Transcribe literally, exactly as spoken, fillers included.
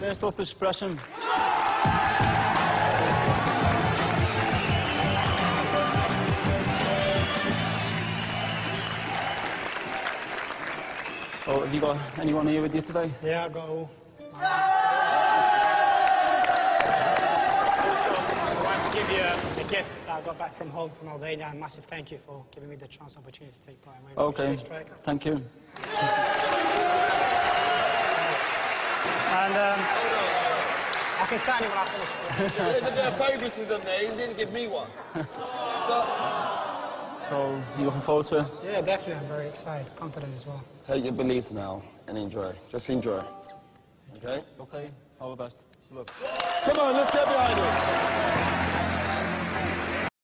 Best op is Shpresim. Oh, have you got anyone here with you today? Yeah, I got all. Give you a, a gift that I got back from home from Albania. A massive thank you for giving me the chance, opportunity to take part. Okay, thank you. And um, I can sign it when I finish. There's a bit of favouritism there. He didn't give me one. So, so you looking forward to it? Yeah, definitely. I'm very excited, confident as well. Take your belief now and enjoy. Just enjoy. Okay? Okay, all the best. Look. Come on, let's get behind it.